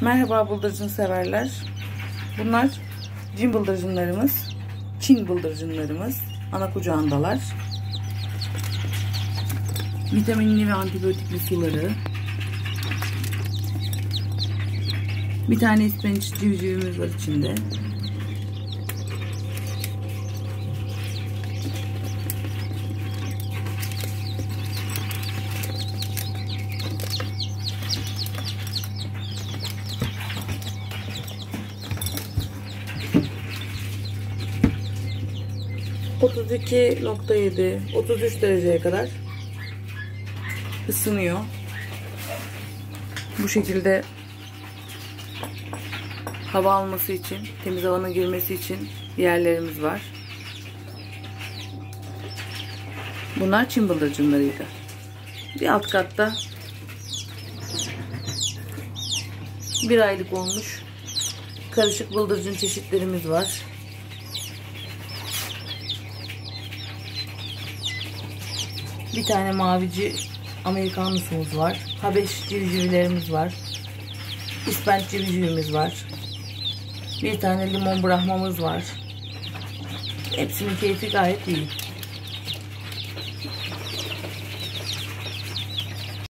Merhaba bıldırcın severler. Bunlar cin bıldırcınlarımız, Çin bıldırcınlarımız. Ana kucağındalar. Vitaminli ve antibiyotikli suları. Bir tane ispenç civcivimiz var içinde. ...32.7, 33 dereceye kadar ısınıyor. Bu şekilde hava alması için, temiz havanın girmesi için yerlerimiz var. Bunlar Çin bıldırcınlarıydı. Bir alt katta 1 aylık olmuş karışık bıldırcın çeşitlerimiz var. Bir tane mavici Amerikanlısımız var. Habeş civcivlerimiz var. İspenç civcivimiz var. Bir tane limon brahmamız var. Hepsinin keyfi gayet iyi.